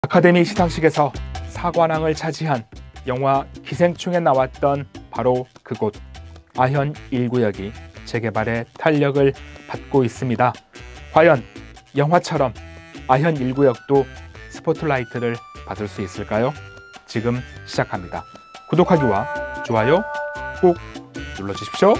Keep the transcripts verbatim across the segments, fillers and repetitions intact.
아카데미 시상식에서 사관왕을 차지한 영화 기생충에 나왔던 바로 그곳 아현 일 구역이 재개발의 탄력을 받고 있습니다. 과연 영화처럼 아현 일 구역도 스포트라이트를 받을 수 있을까요? 지금 시작합니다. 구독하기와 좋아요 꼭 눌러주십시오.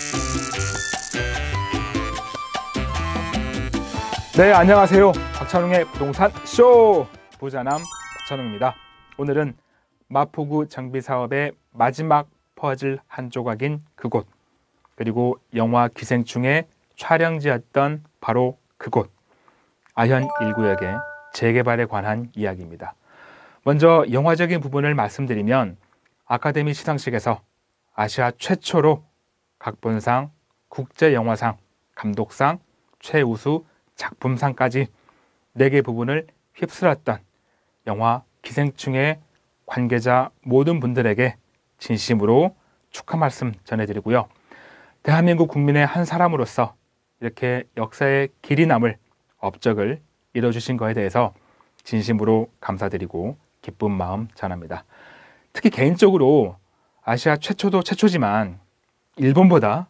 네, 안녕하세요. 박찬웅의 부동산 쇼! 부자남 박찬웅입니다. 오늘은 마포구 정비사업의 마지막 퍼즐 한 조각인 그곳, 그리고 영화 기생충의 촬영지였던 바로 그곳 아현 일 구역의 재개발에 관한 이야기입니다. 먼저 영화적인 부분을 말씀드리면 아카데미 시상식에서 아시아 최초로 각본상, 국제영화상, 감독상, 최우수 작품상까지 네 개 부분을 휩쓸었던 영화 기생충의 관계자 모든 분들에게 진심으로 축하 말씀 전해드리고요. 대한민국 국민의 한 사람으로서 이렇게 역사의 길이 남을 업적을 이뤄주신 거에 대해서 진심으로 감사드리고 기쁜 마음 전합니다. 특히 개인적으로 아시아 최초도 최초지만 일본보다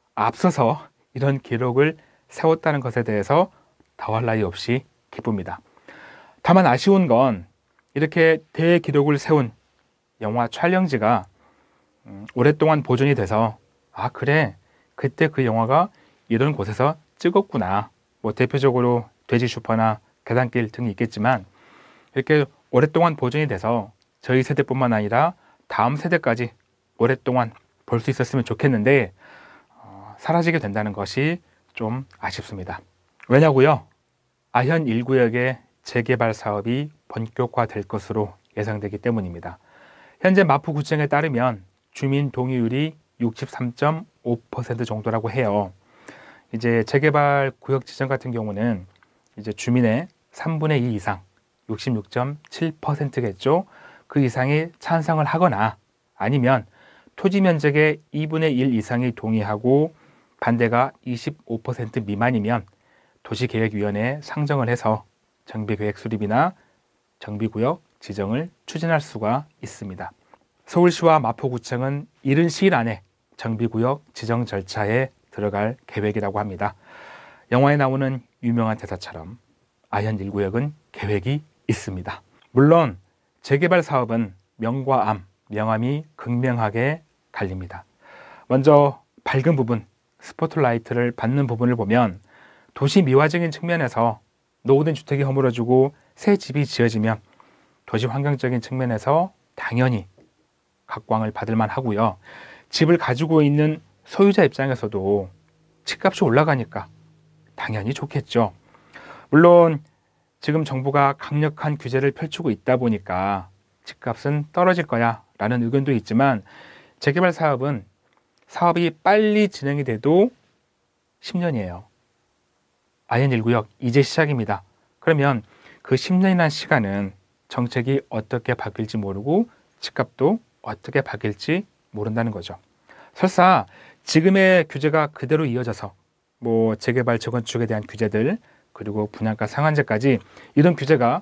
앞서서 이런 기록을 세웠다는 것에 대해서 더할 나위 없이 기쁩니다. 다만 아쉬운 건 이렇게 대기록을 세운 영화 촬영지가 오랫동안 보존이 돼서 아 그래 그때 그 영화가 이런 곳에서 찍었구나, 뭐 대표적으로 돼지 슈퍼나 계단길 등이 있겠지만 이렇게 오랫동안 보존이 돼서 저희 세대뿐만 아니라 다음 세대까지 오랫동안 볼 수 있었으면 좋겠는데 어, 사라지게 된다는 것이 좀 아쉽습니다. 왜냐고요? 아현 일 구역의 재개발 사업이 본격화될 것으로 예상되기 때문입니다. 현재 마포구청에 따르면 주민 동의율이 육십삼 점 오 퍼센트 정도라고 해요. 이제 재개발 구역 지정 같은 경우는 이제 주민의 삼분의 이 이상, 육십육 점 칠 퍼센트겠죠. 그 이상이 찬성을 하거나 아니면 토지 면적의 이분의 일 이상이 동의하고 반대가 이십오 퍼센트 미만이면 도시계획위원회에 상정을 해서 정비계획 수립이나 정비구역 지정을 추진할 수가 있습니다. 서울시와 마포구청은 이른 시일 안에 정비구역 지정 절차에 들어갈 계획이라고 합니다. 영화에 나오는 유명한 대사처럼 아현 일 구역은 계획이 있습니다. 물론 재개발 사업은 명과 암, 명암이 극명하게 갈립니다. 먼저 밝은 부분, 스포트라이트를 받는 부분을 보면 도시 미화적인 측면에서 노후된 주택이 허물어지고 새 집이 지어지면 도시 환경적인 측면에서 당연히 각광을 받을 만하고요. 집을 가지고 있는 소유자 입장에서도 집값이 올라가니까 당연히 좋겠죠. 물론 지금 정부가 강력한 규제를 펼치고 있다 보니까 집값은 떨어질 거야 라는 의견도 있지만 재개발 사업은 사업이 빨리 진행이 돼도 십 년이에요. 아현 일 구역 이제 시작입니다. 그러면 그 십 년이라는 시간은 정책이 어떻게 바뀔지 모르고 집값도 어떻게 바뀔지 모른다는 거죠. 설사 지금의 규제가 그대로 이어져서 뭐 재개발 재건축에 대한 규제들 그리고 분양가 상한제까지 이런 규제가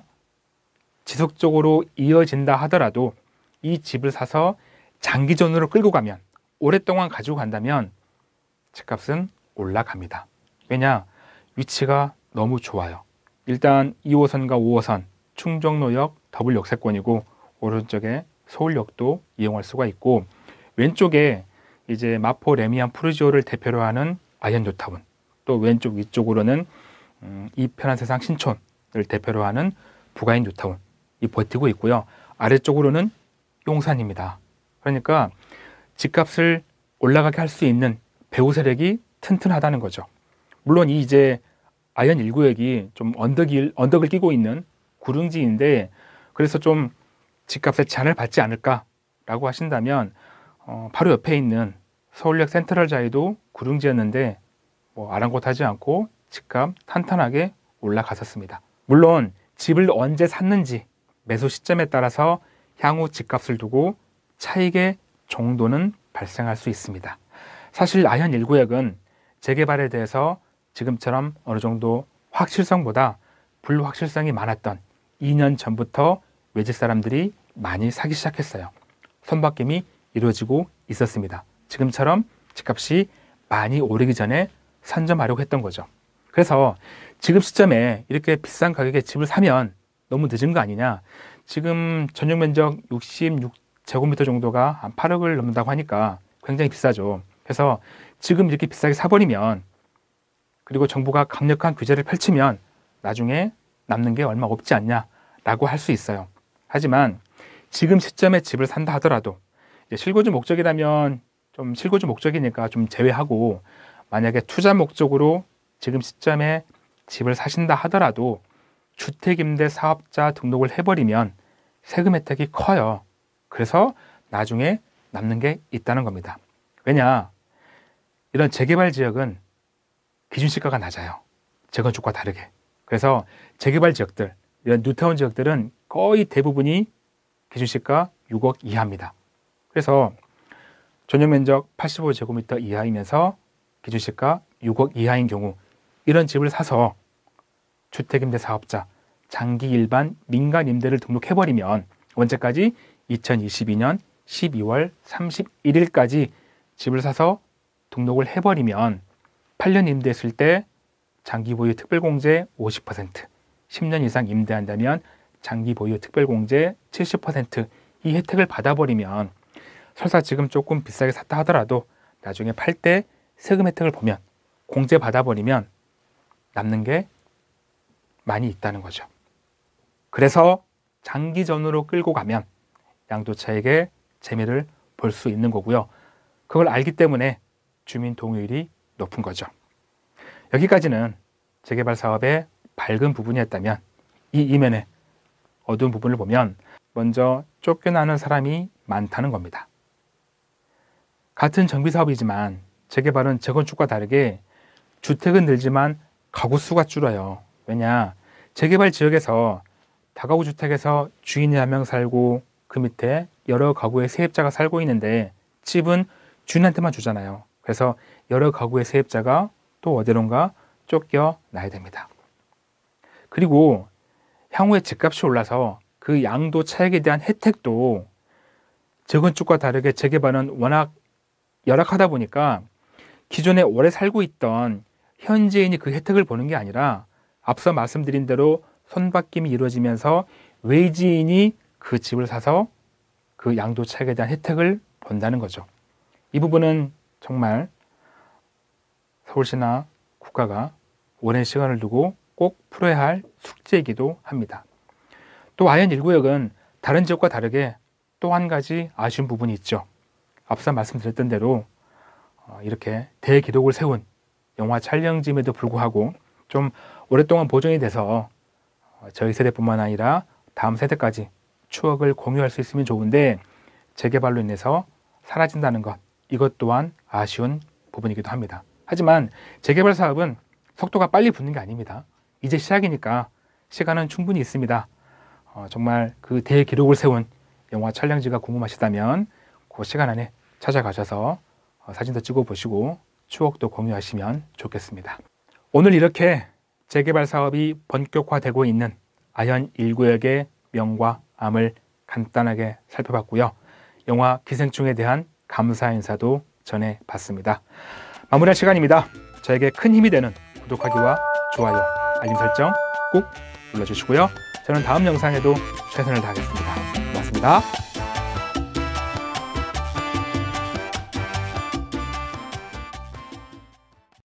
지속적으로 이어진다 하더라도 이 집을 사서 장기전으로 끌고 가면, 오랫동안 가지고 간다면 집값은 올라갑니다. 왜냐? 위치가 너무 좋아요. 일단 이 호선과 오 호선 충정로역 더블 역세권이고 오른쪽에 서울역도 이용할 수가 있고 왼쪽에 이제 마포 레미안 푸르지오를 대표로 하는 아현 뉴타운, 또 왼쪽 위쪽으로는 음, 이 편한 세상 신촌을 대표로 하는 부가인 뉴타운 이 버티고 있고요. 아래쪽으로는 용산입니다. 그러니까 집값을 올라가게 할 수 있는 배후 세력이 튼튼하다는 거죠. 물론 이 이제 아현 일 구역이 좀 언덕이, 언덕을 끼고 있는 구릉지인데 그래서 좀 집값에 제한을 받지 않을까라고 하신다면 어, 바로 옆에 있는 서울역 센트럴자이도 구릉지였는데 뭐 아랑곳하지 않고 집값 탄탄하게 올라갔었습니다. 물론 집을 언제 샀는지 매수 시점에 따라서 향후 집값을 두고 차익의 정도는 발생할 수 있습니다. 사실 아현 일 구역은 재개발에 대해서 지금처럼 어느 정도 확실성보다 불확실성이 많았던 이 년 전부터 외지 사람들이 많이 사기 시작했어요. 손바뀜이 이루어지고 있었습니다. 지금처럼 집값이 많이 오르기 전에 선점하려고 했던 거죠. 그래서 지금 시점에 이렇게 비싼 가격에 집을 사면 너무 늦은 거 아니냐. 지금 전용 면적 육십육 제곱미터 정도가 한 팔억을 넘는다고 하니까 굉장히 비싸죠. 그래서 지금 이렇게 비싸게 사버리면, 그리고 정부가 강력한 규제를 펼치면 나중에 남는 게 얼마 없지 않냐라고 할 수 있어요. 하지만 지금 시점에 집을 산다 하더라도, 이제 실거주 목적이라면 좀 실거주 목적이니까 좀 제외하고, 만약에 투자 목적으로 지금 시점에 집을 사신다 하더라도 주택임대 사업자 등록을 해버리면 세금 혜택이 커요. 그래서 나중에 남는 게 있다는 겁니다. 왜냐? 이런 재개발 지역은 기준시가가 낮아요. 재건축과 다르게. 그래서 재개발 지역들, 이런 뉴타운 지역들은 거의 대부분이 기준시가 육억 이하입니다. 그래서 전용 면적 팔십오 제곱미터 이하이면서 기준시가 육억 이하인 경우, 이런 집을 사서 주택임대 사업자, 장기 일반 민간 임대를 등록해버리면 언제까지? 이천이십이 년 십이월 삼십일일까지 집을 사서 등록을 해버리면 팔 년 임대했을 때 장기 보유 특별공제 오십 퍼센트, 십 년 이상 임대한다면 장기 보유 특별공제 칠십 퍼센트, 이 혜택을 받아버리면 설사 지금 조금 비싸게 샀다 하더라도 나중에 팔 때 세금 혜택을 보면, 공제 받아버리면 남는 게 많이 있다는 거죠. 그래서 장기전으로 끌고 가면 양도차익의 재미를 볼 수 있는 거고요. 그걸 알기 때문에 주민 동의율이 높은 거죠. 여기까지는 재개발 사업의 밝은 부분이었다면, 이 이면에 어두운 부분을 보면 먼저 쫓겨나는 사람이 많다는 겁니다. 같은 정비사업이지만 재개발은 재건축과 다르게 주택은 늘지만 가구 수가 줄어요. 왜냐? 재개발 지역에서 다가구 주택에서 주인이 한 명 살고 그 밑에 여러 가구의 세입자가 살고 있는데 집은 주인한테만 주잖아요. 그래서 여러 가구의 세입자가 또 어디론가 쫓겨나야 됩니다. 그리고 향후에 집값이 올라서 그 양도 차익에 대한 혜택도 재건축과 다르게 재개발은 워낙 열악하다 보니까 기존에 오래 살고 있던 현지인이 그 혜택을 보는 게 아니라 앞서 말씀드린 대로 손바뀜이 이루어지면서 외지인이 그 집을 사서 그 양도 차익에 대한 혜택을 본다는 거죠. 이 부분은 정말 서울시나 국가가 오랜 시간을 두고 꼭 풀어야 할 숙제이기도 합니다. 또 아현 일 구역은 다른 지역과 다르게 또 한 가지 아쉬운 부분이 있죠. 앞서 말씀드렸던 대로 이렇게 대기록을 세운 영화 촬영지임에도 불구하고 좀 오랫동안 보존이 돼서 저희 세대뿐만 아니라 다음 세대까지 추억을 공유할 수 있으면 좋은데, 재개발로 인해서 사라진다는 것, 이것 또한 아쉬운 부분이기도 합니다. 하지만 재개발 사업은 속도가 빨리 붙는 게 아닙니다. 이제 시작이니까 시간은 충분히 있습니다. 어, 정말 그 대기록을 세운 영화 촬영지가 궁금하시다면 그 시간 안에 찾아가셔서 어, 사진도 찍어 보시고 추억도 공유하시면 좋겠습니다. 오늘 이렇게 재개발 사업이 본격화되고 있는 아현 일 구역의 명과 암을 간단하게 살펴봤고요. 영화 기생충에 대한 감사 인사도 전해봤습니다. 마무리할 시간입니다. 저에게 큰 힘이 되는 구독하기와 좋아요, 알림 설정 꼭 눌러주시고요. 저는 다음 영상에도 최선을 다하겠습니다. 고맙습니다.